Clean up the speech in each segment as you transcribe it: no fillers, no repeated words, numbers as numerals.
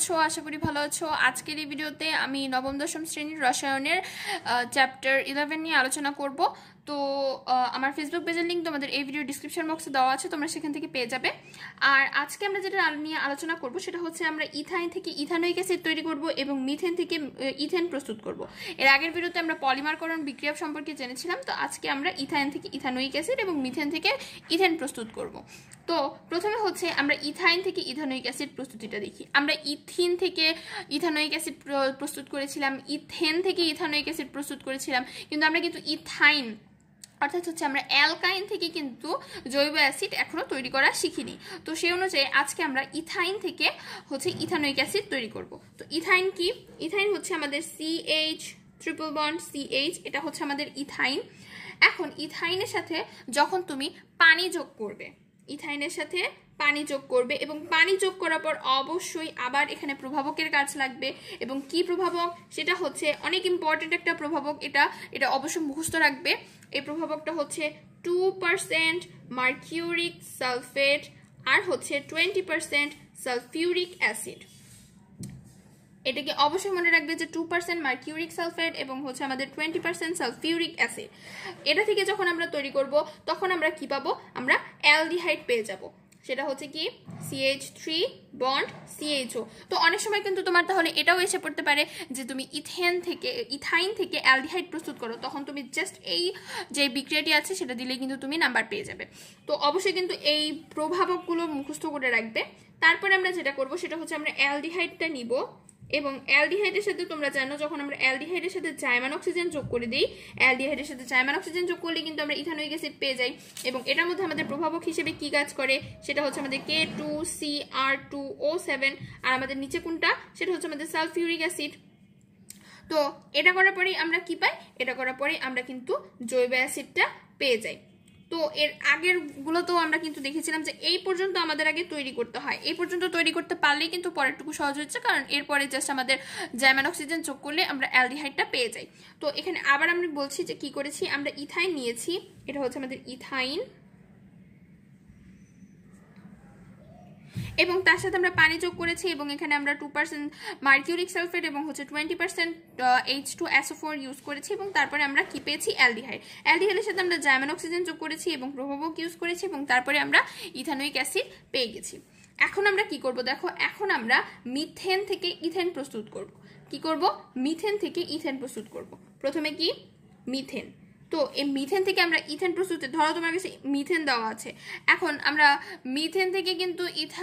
আছো? আশা করি ভালো আছো। আজকের এই ভিডিওতে আমি নবম দশম শ্রেণীর রসায়নের চ্যাপ্টার 11 নিয়ে আলোচনা করব। তো আমার ফেসবুক পেজের লিংক তোমাদের এই ভিডিও ডিসক্রিপশন বক্সে দেওয়া আছে, তোমরা সেখান থেকে পেয়ে যাবে। আর আজকে আমরা যেটা নিয়ে আলোচনা করব সেটা হচ্ছে আমরা ইথাইন থেকে ইথানোয়িক অ্যাসিড তৈরি করব এবং মিথেন থেকে ইথেন প্রস্তুত করব। এর আগের ভিডিওতে আমরা পলিমারকরণ বিক্রিয়া সম্পর্কে জেনেছিলাম, তো আজকে আমরা ইথাইন থেকে ইথানোয়িক অ্যাসিড এবং মিথেন থেকে ইথেন প্রস্তুত করব। তো প্রথমে হচ্ছে আমরা ইথাইন থেকে ইথানোয়িক অ্যাসিড প্রস্তুতিটা দেখি। আমরা ইথিন থেকে ইথানোয়িক অ্যাসিড প্রস্তুত করেছিলাম, ইথেন থেকে ইথানোয়িক অ্যাসিড প্রস্তুত করেছিলাম, কিন্তু আমরা কিন্তু ইথাইন অর্থাৎ হচ্ছে আমরা অ্যালকাইন থেকে কিন্তু জৈব অ্যাসিড এখনো তৈরি করা শিখিনি। তো সেই অনুযায়ী আজকে আমরা ইথাইন থেকে হচ্ছে ইথানোয়িক অ্যাসিড তৈরি করব। তো ইথাইন কি? ইথাইন হচ্ছে আমাদের CH ট্রিপল বন্ড CH, এটা হচ্ছে আমাদের ইথাইন। এখন ইথাইনের সাথে যখন তুমি পানি যোগ করবে, ইথাইনের সাথে পানি যোগ করবে এবং পানি যোগ করার পর অবশ্যই আবার এখানে প্রভাবকের কাজ লাগবে। এবং কি প্রভাবক? সেটা হচ্ছে অনেক ইম্পর্টেন্ট একটা প্রভাবক, এটা অবশ্যই মুখস্থ রাখবে। এই প্রভাবকটা হচ্ছে 2% মার্কিউরিক সালফেট আর হচ্ছে 20% সালফিউরিক অ্যাসিড। এটাকে অবশ্যই মনে রাখবে যে 2% মার্কিউরিক সালফেট এবং হচ্ছে আমাদের 20% সালফিউরিক অ্যাসিড। এটা থেকে যখন আমরা তৈরি করব তখন আমরা কি পাবো? আমরা অ্যালডিহাইড পেয়ে যাব। সেটা হচ্ছে কি CH3 বন্ড CHO। তো অনেক সময় কিন্তু তোমার তাহলে এটাও এসে পড়তে পারে যে তুমি ইথাইন থেকে অ্যালডিহাইড প্রস্তুত করো, তখন তুমি জাস্ট এই যে বিক্রিয়াটি আছে সেটা দিলে কিন্তু তুমি নাম্বার পেয়ে যাবে। তো অবশ্যই কিন্তু এই প্রভাবকগুলো মুখস্থ করে রাখবে। তারপরে আমরা যেটা করব সেটা হচ্ছে আমরা অ্যালডিহাইডটা নিব এবং অ্যালডিহাইডের সাথে তোমরা জানো যখন আমরা অ্যালডিহাইডের সাথে জাইমান অক্সিজেন যোগ করে দিই, অ্যালডিহাইডের সাথে জাইমান অক্সিজেন যোগ করলে কিন্তু আমরা ইথানোয়িক অ্যাসিড পেয়ে যাই। এবং এটার মধ্যে আমাদের প্রভাবক হিসেবে কি কাজ করে সেটা হচ্ছে আমাদের K2CR2O7, আর আমাদের নিচে কোনটা সেটা হচ্ছে আমাদের সালফিউরিক অ্যাসিড। তো এটা করার পরেই আমরা কি পাই? এটা করার পরেই আমরা কিন্তু জৈব অ্যাসিডটা পেয়ে যাই। তো এর আগের গুলোতেও আমরা কিন্তু দেখেছিলাম যে এই পর্যন্ত আমাদের আগে তৈরি করতে হয়, এই পর্যন্ত তৈরি করতে পারলেই কিন্তু পরেরটুকু সহজ হচ্ছে, কারণ এরপরে জাস্ট আমাদের জাইমান অক্সিজেন যোগ করলে আমরা অ্যালডিহাইডটা পেয়ে যাই। তো এখানে আবার আমি বলছি যে কি করেছি, আমরা ইথাইন নিয়েছি, এটা হচ্ছে আমাদের ইথাইন, এবং তার সাথে আমরা পানি যোগ করেছি এবং এখানে আমরা 2% মার্কিউরিক সালফেট এবং হচ্ছে 20% H2SO4 ইউজ করেছি এবং তারপরে আমরা কি পেয়েছি? অ্যালডিহাইড। অ্যালডিহাইডের সাথে আমরা জাইমান অক্সিজেন যোগ করেছি এবং প্রভাবক ইউজ করেছি এবং তারপরে আমরা ইথানোয়িক অ্যাসিড পেয়ে গেছি। এখন আমরা কি করব? দেখো, এখন আমরা মিথেন থেকে ইথেন প্রস্তুত করব। কি করব? মিথেন থেকে ইথেন প্রস্তুত করব। প্রথমে কি? মিথেন। তো এই মিথেন থেকে আমরা ইথেন প্রস্তুত, ধরো তোমার কাছে মিথেন দেওয়া আছে, এখন আমরা মিথেন থেকে কিন্তু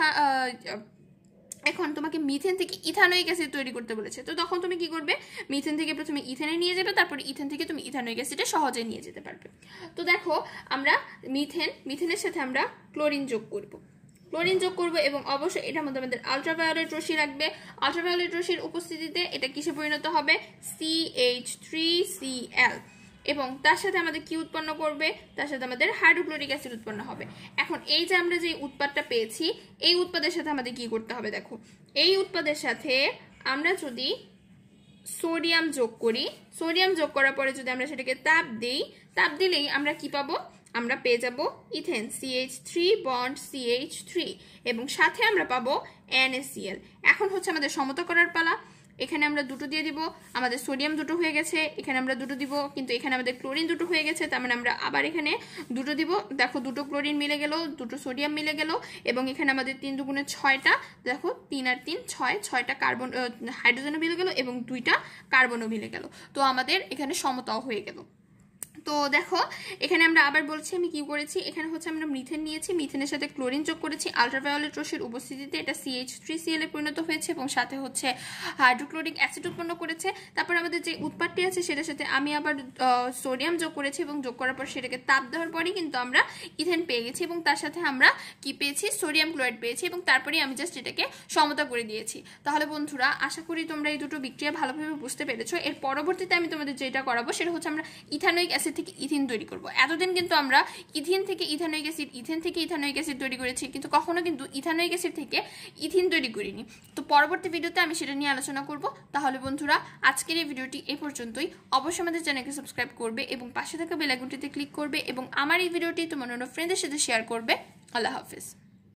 এখন তোমাকে মিথেন থেকে ইথানোয়িক অ্যাসিড তৈরি করতে বলেছে। তো তখন তুমি কি করবে? মিথেন থেকে প্রথমে ইথেনে নিয়ে যাবে, তারপরে ইথেন থেকে তুমি ইথানোয়িক অ্যাসিডে সহজে নিয়ে যেতে পারবে। তো দেখো, আমরা মিথেনের সাথে আমরা ক্লোরিন যোগ করব, ক্লোরিন যোগ করবো এবং অবশ্যই এটার মধ্যে আমাদের আলট্রাভায়োলেট রশ্মি রাখবে। আলট্রাভায়োলেট রশ্মির উপস্থিতিতে এটা কিসে পরিণত হবে? CH3Cl, এবং তার সাথে আমাদের কি উৎপন্ন করবে? তার সাথে আমাদের হাইড্রোক্লোরিক অ্যাসিড উৎপন্ন হবে। এখন এই যে আমরা যে উৎপাদটা পেয়েছি, এই উৎপাদের সাথে আমাদের কি করতে হবে? দেখো, এই উৎপাদের সাথে আমরা যদি সোডিয়াম যোগ করি, সোডিয়াম যোগ করার পরে যদি আমরা সেটাকে তাপ দিই, তাপ দিলেই আমরা কি পাবো? আমরা পেয়ে যাব ইথেন, CH3 বন্ড CH3, এবং সাথে আমরা পাবো NaCl। এখন হচ্ছে আমাদের সমতা করার পালা। এখানে আমরা দুটো দিয়ে দিব, আমাদের সোডিয়াম দুটো হয়ে গেছে, এখানে আমরা দুটো দিব, কিন্তু এখানে আমাদের ক্লোরিন দুটো হয়ে গেছে, তার মানে আমরা আবার এখানে দুটো দিব। দেখো, দুটো ক্লোরিন মিলে গেল, দুটো সোডিয়াম মিলে গেল, এবং এখানে আমাদের 3 দুগুণে 6টা, দেখো 3 আর 3 6টা কার্বন হাইড্রোজেনও মিলে গেল এবং 2টা কার্বনও মিলে গেল। তো আমাদের এখানে সমতাও হয়ে গেল। তো দেখো, এখানে আমরা আবার বলছি আমি কি করেছি, এখানে হচ্ছে আমরা মিথেন নিয়েছি, মিথেনের সাথে ক্লোরিন যোগ করেছি, আলট্রাভায়োলেট রশ্মির উপস্থিতিতে এটা CH3Cl এ পরিণত হয়েছে এবং সাথে হচ্ছে হাইড্রোক্লোরিক অ্যাসিড উৎপন্ন করেছে। তারপর আমাদের যে উৎপাদটি আছে সেটার সাথে আমি আবার সোডিয়াম যোগ করেছি এবং যোগ করার পর সেটাকে তাপ দেওয়ার পরেই কিন্তু আমরা ইথেন পেয়ে গেছি এবং তার সাথে আমরা কি পেয়েছি? সোডিয়াম ক্লোরাইড পেয়েছি এবং তারপরেই আমি জাস্ট এটাকে সমতা করে দিয়েছি। তাহলে বন্ধুরা, আশা করি তোমরা এই দুটো বিক্রিয়া ভালোভাবে বুঝতে পেরেছো। এর পরবর্তীতে আমি তোমাদের যেটা করাবো সেটা হচ্ছে আমরা ইথানোয়িক অ্যাসিড থেকে ইথিন তৈরি করব। এতদিন কিন্তু আমরা ইথিন থেকে ইথানোয়িক অ্যাসিড, ইথেন থেকে ইথানোয়িক অ্যাসিড তৈরি করেছি, কিন্তু কখনো কিন্তু ইথানোয়িক অ্যাসিড থেকে ইথিন তৈরি করিনি। তো পরবর্তী ভিডিওতে আমি সেটা নিয়ে আলোচনা করব। তাহলে বন্ধুরা, আজকের এই ভিডিওটি এই পর্যন্তই। অবশ্যই আমাদের চ্যানেলকে সাবস্ক্রাইব করবে এবং পাশে থাকা বেল আইকনটিতে ক্লিক করবে এবং আমার এই ভিডিওটি তোমার অন্য ফ্রেন্ডদের সাথে শেয়ার করবে। আল্লাহ হাফেজ।